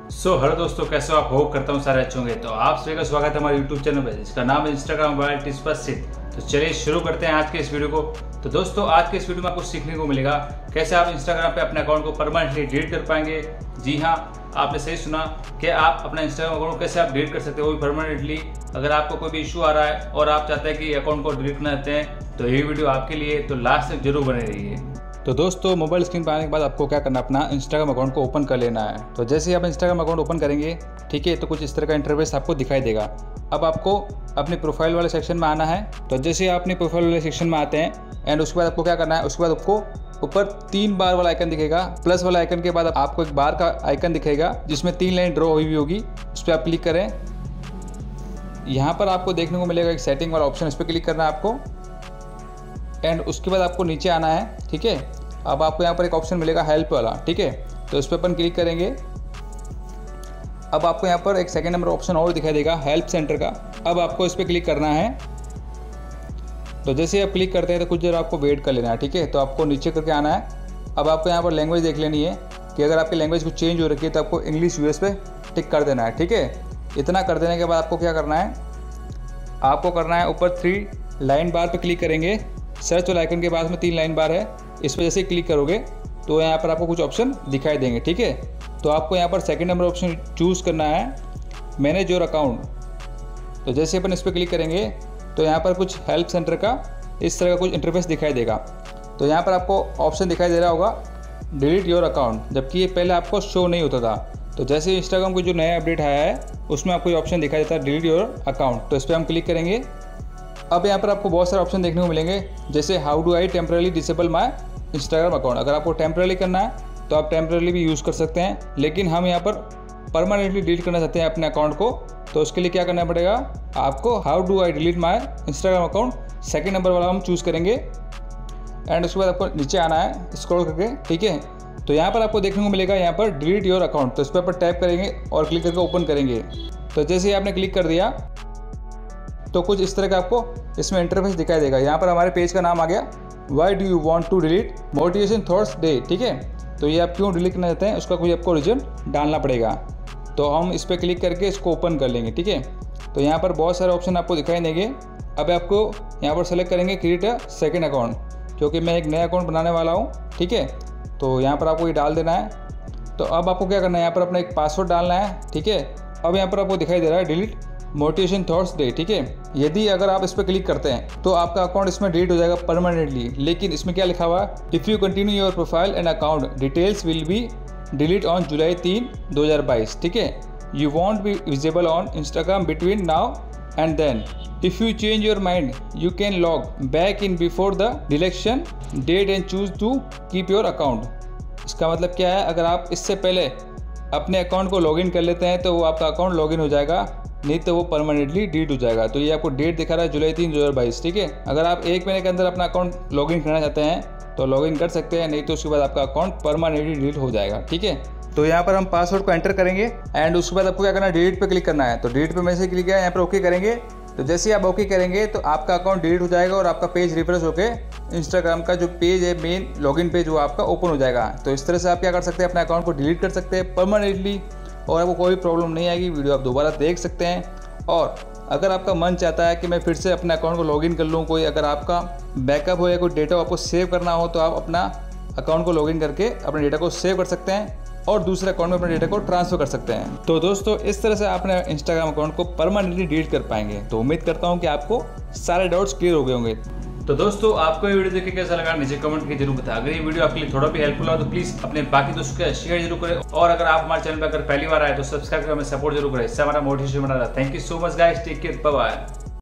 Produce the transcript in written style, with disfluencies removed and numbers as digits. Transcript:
Hello दोस्तों, कैसे हो आप? होप करता हूँ सारे अच्छे होंगे। तो आप सभी का स्वागत है हमारे यूट्यूब चैनल पर, जिसका नाम है इंस्टाग्राम मोबाइल टिप्स पर सिद्ध। तो चलिए शुरू करते हैं आज के इस वीडियो को। तो दोस्तों, आज के इस वीडियो में आपको सीखने को मिलेगा कैसे आप इंस्टाग्राम पे अपने अकाउंट को परमानेंटली डिलीट कर पाएंगे। जी हाँ, आपने सही सुना कि आप अपना इंस्टाग्राम अकाउंट कैसे आप डिलीट कर सकते हो, वो भी परमानेंटली। अगर आपको कोई भी इशू आ रहा है और आप चाहते हैं कि अकाउंट को डिलीट करना चाहते हैं, तो ये वीडियो आपके लिए, तो लास्ट तक जरूर बने रहिए। तो दोस्तों, मोबाइल स्क्रीन पर आने के बाद आपको क्या करना है, अपना इंस्टाग्राम अकाउंट को ओपन कर लेना है। तो जैसे ही आप इंस्टाग्राम अकाउंट ओपन करेंगे, ठीक है, तो कुछ इस तरह का इंटरफेस आपको दिखाई देगा। अब आपको अपने प्रोफाइल वाले सेक्शन में आना है। तो जैसे ही आप अपने प्रोफाइल वाले सेक्शन में आते हैं एंड उसके बाद आपको क्या करना है, उसके बाद आपको ऊपर 3 बार वाला आइकन दिखेगा। प्लस वाला आइकन के बाद आपको एक बार का आइकन दिखेगा जिसमें 3 लाइन ड्रॉ हुई होगी। उस पर आप क्लिक करें। यहाँ पर आपको देखने को मिलेगा एक सेटिंग वाला ऑप्शन, इस पर क्लिक करना है आपको। एंड उसके बाद आपको नीचे आना है, ठीक है। अब आपको यहाँ पर एक ऑप्शन मिलेगा हेल्प वाला, ठीक है। तो इस पर अपन क्लिक करेंगे। अब आपको यहाँ पर एक सेकंड नंबर ऑप्शन और दिखाई देगा, हेल्प सेंटर का। अब आपको इस पर क्लिक करना है। तो जैसे आप क्लिक करते हैं तो कुछ देर आपको वेट कर लेना है, ठीक है। तो आपको नीचे करके आना है। अब आपको यहाँ पर लैंग्वेज देख लेनी है कि अगर आपकी लैंग्वेज कुछ चेंज हो रखी है तो आपको इंग्लिश यूएस पे टिक कर देना है, ठीक है। इतना कर देने के बाद आपको क्या करना है, आपको करना है ऊपर 3 लाइन बार पर क्लिक करेंगे। सर्च वाला आइकन के पास में 3 लाइन बार है, इस पर जैसे क्लिक करोगे तो यहाँ पर आपको कुछ ऑप्शन दिखाई देंगे, ठीक है। तो आपको यहाँ पर सेकंड नंबर ऑप्शन चूज़ करना है, मैनेज योर अकाउंट। तो जैसे अपन इस पर क्लिक करेंगे तो यहाँ पर कुछ हेल्प सेंटर का इस तरह का कुछ इंटरफेस दिखाई देगा। तो यहाँ पर आपको ऑप्शन दिखाई दे रहा होगा डिलीट योर अकाउंट, जबकि ये पहले आपको शो नहीं होता था। तो जैसे इंस्टाग्राम को जो नया अपडेट आया है उसमें आपको ये ऑप्शन दिखाई देता है डिलीट योर अकाउंट। तो इस पर हम क्लिक करेंगे। अब यहाँ पर आपको बहुत सारे ऑप्शन देखने को मिलेंगे, जैसे how do I temporarily disable my Instagram account. अगर आपको टेम्परली करना है तो आप टेम्परली भी यूज़ कर सकते हैं, लेकिन हम यहाँ पर परमानेंटली डिलीट करना चाहते हैं अपने अकाउंट को। तो उसके लिए क्या करना पड़ेगा, आपको how do I delete my Instagram account second number वाला हम चूज़ करेंगे। एंड उसके बाद आपको नीचे आना है स्क्रॉल करके, ठीक है। तो यहाँ पर आपको देखने को मिलेगा यहाँ पर डिलीट योर अकाउंट। तो इस पर टैप करेंगे और क्लिक करके ओपन करेंगे। तो जैसे ही आपने क्लिक कर दिया तो कुछ इस तरह का आपको इसमें इंटरफेस दिखाई देगा। यहाँ पर हमारे पेज का नाम आ गया, why do you want to delete motivation thoughts day, ठीक है। तो ये आप क्यों डिलीट करना चाहते हैं, उसका कोई आपको रीजन डालना पड़ेगा। तो हम इस पर क्लिक करके इसको ओपन कर लेंगे, ठीक है। तो यहाँ पर बहुत सारे ऑप्शन आपको दिखाई देंगे। अब आपको यहाँ पर सेलेक्ट करेंगे क्रिएट अ सेकेंड अकाउंट, क्योंकि मैं एक नया अकाउंट बनाने वाला हूँ, ठीक है। तो यहाँ पर आपको ये डाल देना है। तो अब आपको क्या करना है, यहाँ पर अपना एक पासवर्ड डालना है, ठीक है। अब यहाँ पर आपको दिखाई दे रहा है डिलीट मोटिवेशन थॉट्स डे, ठीक है। यदि अगर आप इस पर क्लिक करते हैं तो आपका अकाउंट इसमें डिलीट हो जाएगा परमानेंटली। लेकिन इसमें क्या लिखा हुआ है, if you continue your profile and account details will be delete on July 3, 2022, ठीक है। You won't be visible on Instagram between now and then. If you change your mind you can log back in before the deletion date and choose to keep your account. इसका मतलब क्या है, अगर आप इससे पहले अपने अकाउंट को लॉगिन कर लेते हैं तो वो आपका अकाउंट लॉगिन हो जाएगा, नहीं तो वो परमानेंटली डिलीट हो जाएगा। तो ये आपको डेट दिखा रहा है जुलाई 3, 2022, ठीक है। अगर आप 1 महीने के अंदर अपना अकाउंट लॉगिन करना चाहते हैं तो लॉगिन कर सकते हैं, नहीं तो उसके बाद आपका अकाउंट परमानेंटली डिलीट हो जाएगा, ठीक है। तो यहाँ पर हम पासवर्ड को एंटर करेंगे एंड उसके बाद आपको क्या करना है, डिलीट पे क्लिक करना है। तो डिलीट पे में से क्लिक किया, यहाँ पर ओके करेंगे। तो जैसे ही आप ओके करेंगे तो आपका अकाउंट डिलीट हो जाएगा और आपका पेज रिफ्रेश होकर इंस्टाग्राम का जो पेज है, मेन लॉगिन पेज, वो आपका ओपन हो जाएगा। तो इस तरह से आप क्या कर सकते हैं, अपने अकाउंट को डिलीट कर सकते हैं परमानेंटली और आपको कोई प्रॉब्लम नहीं आएगी। वीडियो आप दोबारा देख सकते हैं। और अगर आपका मन चाहता है कि मैं फिर से अपने अकाउंट को लॉगिन कर लूँ, कोई अगर आपका बैकअप हो या कोई डेटा आपको सेव करना हो, तो आप अपना अकाउंट को लॉगिन करके अपने डेटा को सेव कर सकते हैं और दूसरे अकाउंट में अपने डेटा को ट्रांसफर कर सकते हैं। तो दोस्तों, इस तरह से आप अपने इंस्टाग्राम अकाउंट को परमानेंटली डिलीट कर पाएंगे। तो उम्मीद करता हूँ कि आपको सारे डाउट्स क्लियर हो गए होंगे। तो दोस्तों, आपको ये वीडियो देख के कैसा लगा नीचे कमेंट करके जरूर बताएं। अगर ये वीडियो आपके लिए थोड़ा भी हेल्पफुल हो तो प्लीज अपने बाकी दोस्तों के शेयर जरूर करें। और अगर आप हमारे चैनल पर अगर पहली बार आए तो सब्सक्राइब कर हमें सपोर्ट जरूर करें, इससे हमारा मोटिवेशन बना रहा है। Thank you so much guys, take care, bye bye.